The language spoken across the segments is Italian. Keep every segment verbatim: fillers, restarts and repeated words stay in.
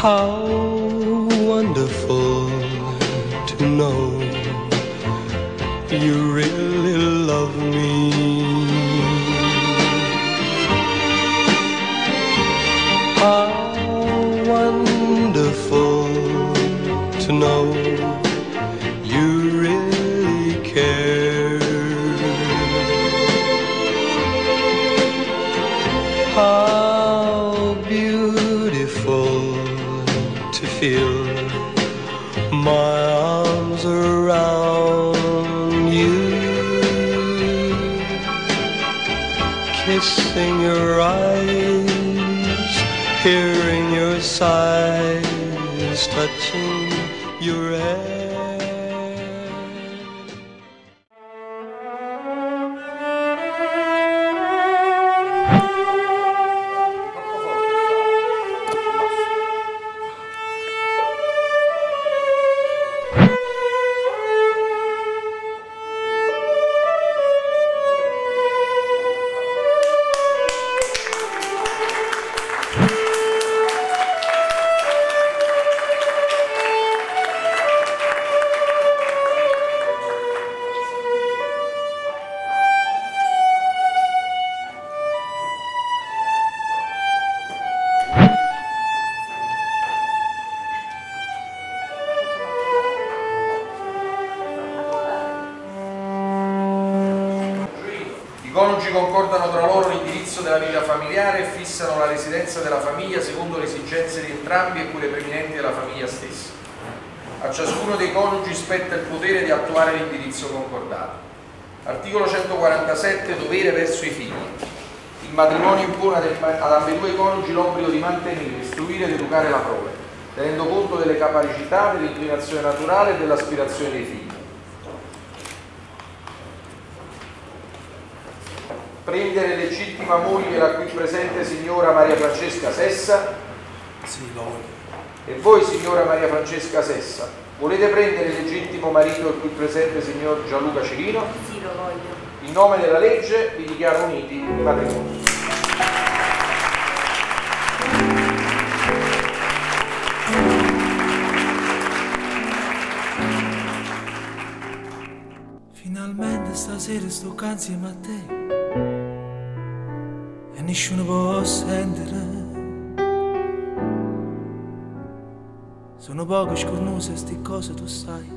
How wonderful to know you really love me. How wonderful to know you really care. How beautiful to feel my arms around you, kissing your eyes, hearing your sighs, touching your hair. I coniugi concordano tra loro l'indirizzo della vita familiare e fissano la residenza della famiglia secondo le esigenze di entrambi e quelle preminenti della famiglia stessa. A ciascuno dei coniugi spetta il potere di attuare l'indirizzo concordato. Articolo centoquarantasette. Dovere verso i figli. Il matrimonio impone ad ambedue i coniugi l'obbligo di mantenere, istruire ed educare la prole, tenendo conto delle capacità, dell'inclinazione naturale e dell'aspirazione dei figli. Prendere legittima moglie la qui presente signora Maria Francesca Sessa? Sì, lo voglio. E voi, signora Maria Francesca Sessa, volete prendere legittimo marito il qui presente signor Gianluca Cirino? Sì, lo voglio. In nome della legge vi dichiaro uniti in matrimonio. Finalmente stasera sto qua insieme a te e nessuno può sentire. Sono poco scornose sti cose, tu sai,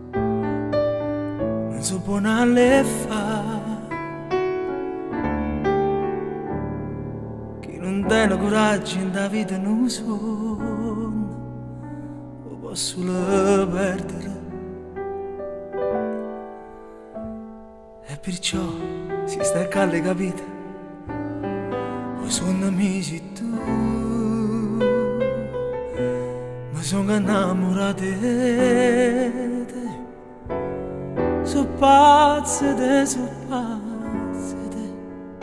non so buone fa. Chi non tiene coraggio in da vita non sono, lo posso perdere. E perciò si sta calde, capite? O sono amici tu, ma sono innamorato di te. So pazze te, so pazze te.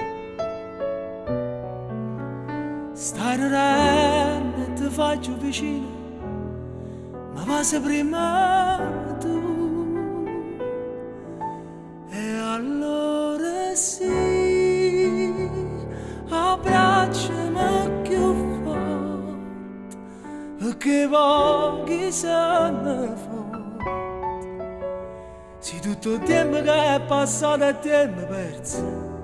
Stai ridendo e ti faccio vicino, ma passi prima tu. Allora sì, abbracciami più forte, perché pochi sono forti. Se tutto il tempo che è passato è tempo perso,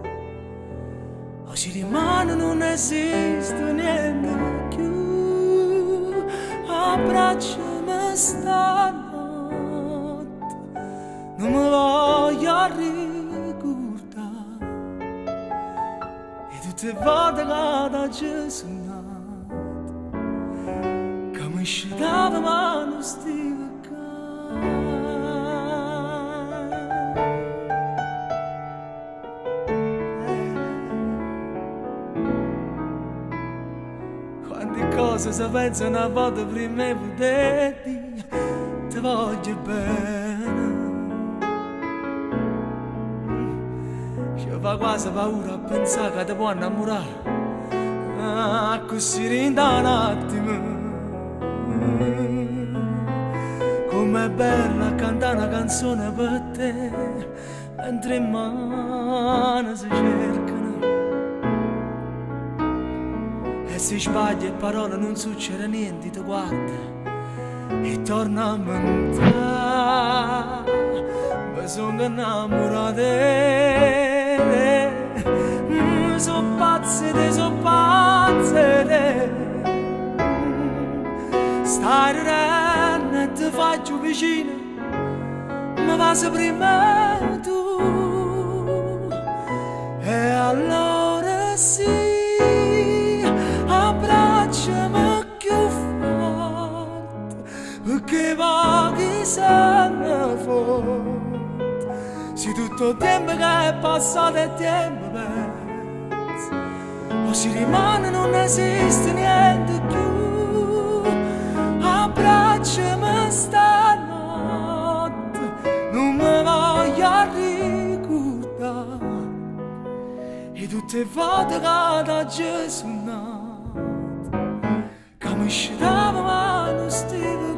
oggi rimane non esiste niente più. Abbracciami stanotte, non mi voglio ricordare, e tutte le volte che da Gesù nato, che mi scendava ma non stiva qua. Quante cose si pensano a volte prima di poterti, ti voglio bene. Ci fa quasi paura a pensare che ti può innamorare, ah, così in un attimo. Com'è bella cantare una canzone per te, mentre in mano si cercano, e si sbaglia e parola non succede niente, ti guarda e torna a mentare. Mi sono innamorato, mi sono pazze, te sono pazze, stai ridendo e ti faccio vicino, ma va prima tu. E allora sì, abbracciami più forte, perché pochi sanno forte. Se tutto il tempo che è passato è tempo perso, o si rimane non esiste niente più. Abbracciami stanotte, non mi voglio ricordare, e tutte le volte che da Gesù nato, che mi scitava ma non stivo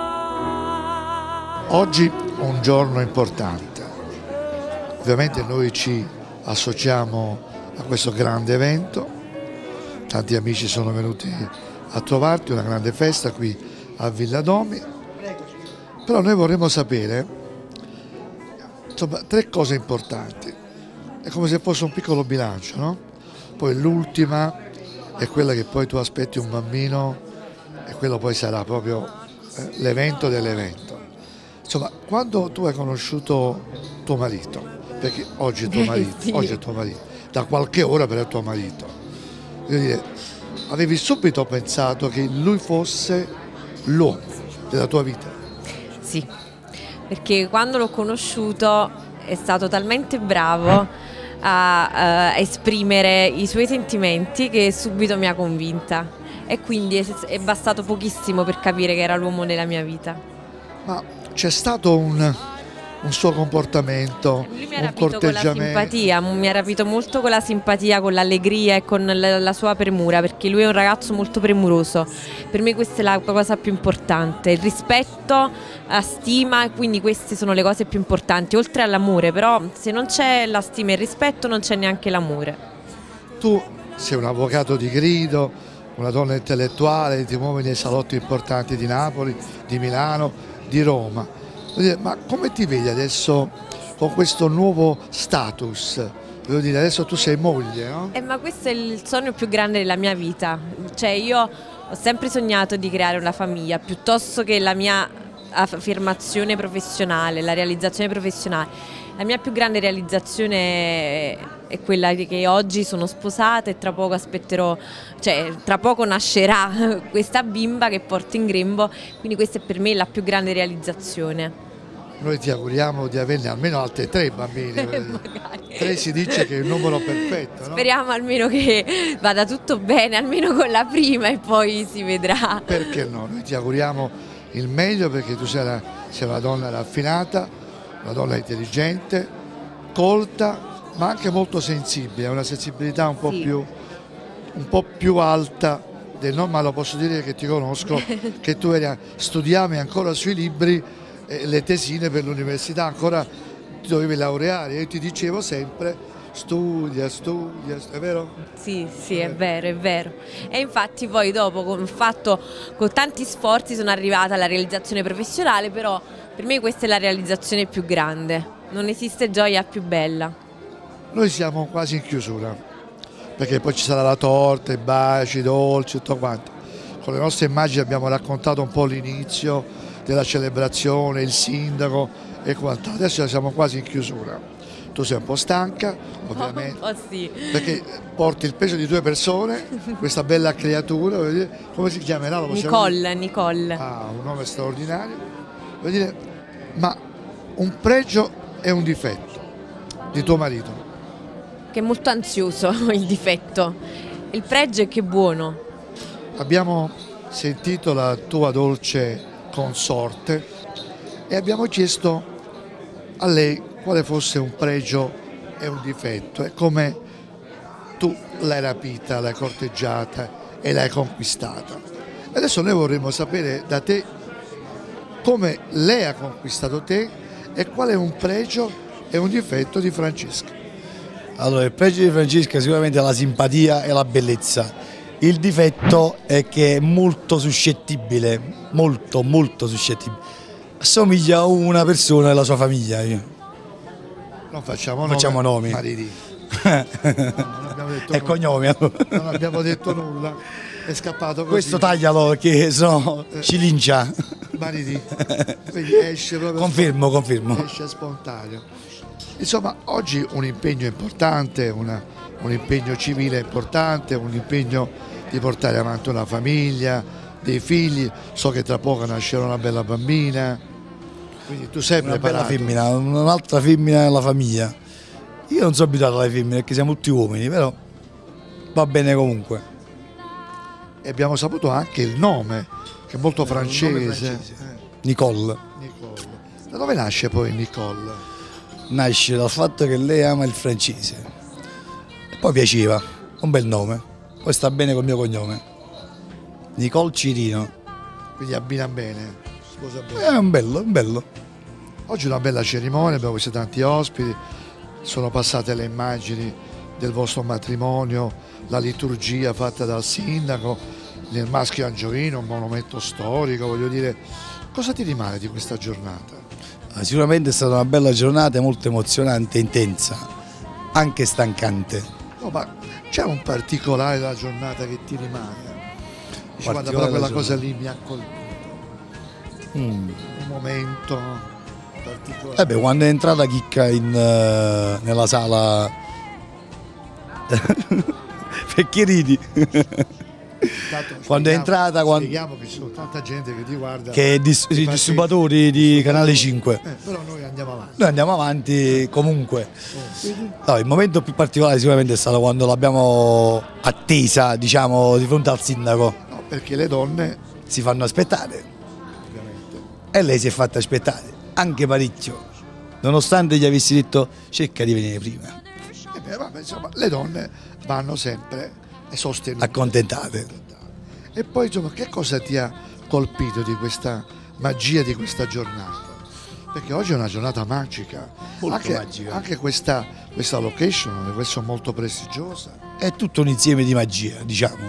qua. Oggi è un giorno importante. Ovviamente noi ci associamo a questo grande evento, tanti amici sono venuti a trovarti, una grande festa qui a Villa Domi, però noi vorremmo sapere insomma, tre cose importanti, è come se fosse un piccolo bilancio, no? Poi l'ultima è quella che poi tu aspetti un bambino e quello poi sarà proprio eh, l'evento dell'evento. Insomma, quando tu hai conosciuto tuo marito, perché oggi è tuo marito, sì. oggi è tuo marito, da qualche ora però è tuo marito, voglio dire, avevi subito pensato che lui fosse l'uomo della tua vita? Sì, perché quando l'ho conosciuto è stato talmente bravo a, a esprimere i suoi sentimenti che subito mi ha convinta, e quindi è, è bastato pochissimo per capire che era l'uomo della mia vita. Ma c'è stato un... un suo comportamento, Lui mi ha un rapito con la corteggiamento? simpatia, mi ha rapito molto con la simpatia, con l'allegria e con la, la sua premura, perché lui è un ragazzo molto premuroso. Per me questa è la cosa più importante, il rispetto, la stima, quindi queste sono le cose più importanti, oltre all'amore. Però se non c'è la stima e il rispetto non c'è neanche l'amore. Tu sei un avvocato di grido, una donna intellettuale, ti muovi nei salotti importanti di Napoli, di Milano, di Roma. Ma come ti vedi adesso con questo nuovo status? Voglio dire, adesso tu sei moglie, no? Eh, ma questo è il sogno più grande della mia vita. Cioè io ho sempre sognato di creare una famiglia, piuttosto che la mia affermazione professionale, la realizzazione professionale. La mia più grande realizzazione è quella che oggi sono sposata e tra poco aspetterò, cioè tra poco nascerà questa bimba che porto in grembo, quindi questa è per me la più grande realizzazione. Noi ti auguriamo di averne almeno altri tre bambini. Tre si dice che è il numero perfetto, no? Speriamo almeno che vada tutto bene, almeno con la prima, e poi si vedrà. Perché no? Noi ti auguriamo il meglio, perché tu sei una, sei una donna raffinata, una donna intelligente, colta, ma anche molto sensibile, una sensibilità un po' Sì. più un po' più alta del normale. Lo posso dire che ti conosco, che tu eri, studiavi ancora sui libri eh, le tesine per l'università, ancora ti dovevi laureare. Io ti dicevo sempre studia, studia, è vero? Sì, sì, è vero, è vero. E infatti poi dopo, con, fatto, con tanti sforzi, sono arrivata alla realizzazione professionale, però per me questa è la realizzazione più grande, non esiste gioia più bella. Noi siamo quasi in chiusura, perché poi ci sarà la torta, i baci, i dolci, tutto quanto. Con le nostre immagini abbiamo raccontato un po' l'inizio della celebrazione, il sindaco e quant'altro. Adesso siamo quasi in chiusura. Tu sei un po' stanca, ovviamente, Oh, sì. perché porti il peso di due persone, questa bella creatura, voglio dire, come si chiamerà? Lo possiamo dire? Nicole, Nicole. Ah, un nome straordinario. Voglio dire, ma un pregio e un difetto di tuo marito? Che è molto ansioso, il difetto. Il pregio è che è buono. Abbiamo sentito la tua dolce consorte e abbiamo chiesto a lei quale fosse un pregio e un difetto, e come tu l'hai rapita, l'hai corteggiata e l'hai conquistata. Adesso noi vorremmo sapere da te come lei ha conquistato te e qual è un pregio e un difetto di Francesca. Allora, il pregio di Francesca sicuramente è la simpatia e la bellezza, Il difetto è che è molto suscettibile, molto molto suscettibile. Assomiglia a una persona della sua famiglia. Io. Non facciamo, Facciamo nome, nomi. Mariti. No, non abbiamo detto E nulla. cognomi. Allora. Non abbiamo detto nulla, è scappato così. Questo taglialo perché sennò ci lincia. Mariti. Quindi esce proprio Confermo, confermo. esce spontaneo. Insomma, oggi un impegno importante, una, un impegno civile importante, un impegno di portare avanti una famiglia, dei figli. So che tra poco nascerà una bella bambina, quindi tu sei Una preparato. bella femmina, un'altra femmina nella famiglia. Io non sono abituato alle femmine perché siamo tutti uomini, però va bene comunque. E abbiamo saputo anche il nome, che è molto francese. nome francese. Nicole. Nicole. Da dove nasce poi Nicole? Nasce dal fatto che lei ama il francese. E poi piaceva, un bel nome. Poi sta bene col mio cognome. Nicole Cirino. Quindi abbina bene, sposa bene. È un bello, un bello. Oggi una bella cerimonia, abbiamo visto tanti ospiti, sono passate le immagini del vostro matrimonio, la liturgia fatta dal sindaco, il Maschio Angioino, un monumento storico, voglio dire, cosa ti rimane di questa giornata? Sicuramente è stata una bella giornata, molto emozionante, intensa, anche stancante. No, ma c'è un particolare della giornata che ti rimane? Dici, guarda, però Particolare quella della cosa lì mi ha colpito, Mm. un momento particolare. Eh beh, quando è entrata Chicca in, eh, nella sala... Perché ridi? Intanto quando è spieghiamo- entrata, quando- Spieghiamo che ci sono tanta gente che ti guarda. Che è dis- i Infatti- disturbatori di Canale cinque. Eh, però noi andiamo avanti. Noi andiamo avanti comunque. Quindi, No, il momento più particolare sicuramente è stato quando l'abbiamo attesa, diciamo, di fronte al sindaco. no, perché le donne, Si fanno aspettare ovviamente, e lei si è fatta aspettare, anche parecchio. Nonostante gli avessi detto cerca di venire prima, eh beh, vabbè, insomma, le donne vanno sempre sostenute. accontentate. E poi insomma, che cosa ti ha colpito di questa magia di questa giornata? Perché oggi è una giornata magica, Molto anche, magica. anche questa, questa location, questa è molto prestigiosa. È tutto un insieme di magia, diciamo.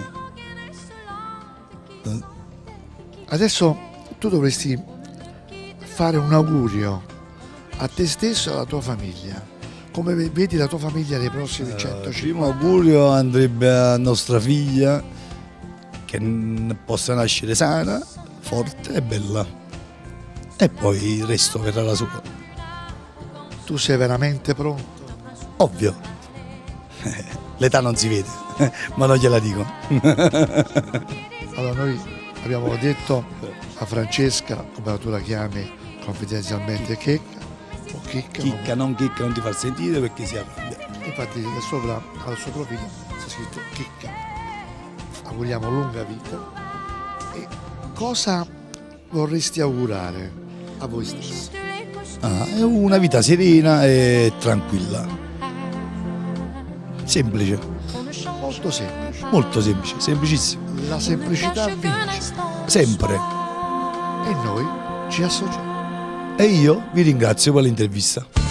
Adesso tu dovresti fare un augurio a te stesso e alla tua famiglia. Come ve- vedi la tua famiglia nei prossimi Il centocinquanta primo augurio andrebbe a nostra figlia che n- possa nascere sana, forte e bella. E poi il resto verrà da solo. Tu sei veramente pronto? Ovvio. L'età non si vede, ma non gliela dico. Allora noi abbiamo detto a Francesca, come tu la chiami confidenzialmente, Checca o Chicca, Chicca, non chicca, non ti far sentire perché si arrabbia. infatti da sopra al suo profilo c'è scritto Chicca. Auguriamo lunga vita. E cosa vorresti augurare a voi stessi? Ah, è una vita serena e tranquilla. Semplice, Molto semplice. molto semplice, semplicissimo. La semplicità vince Sempre. e noi ci associamo. E io vi ringrazio per l'intervista.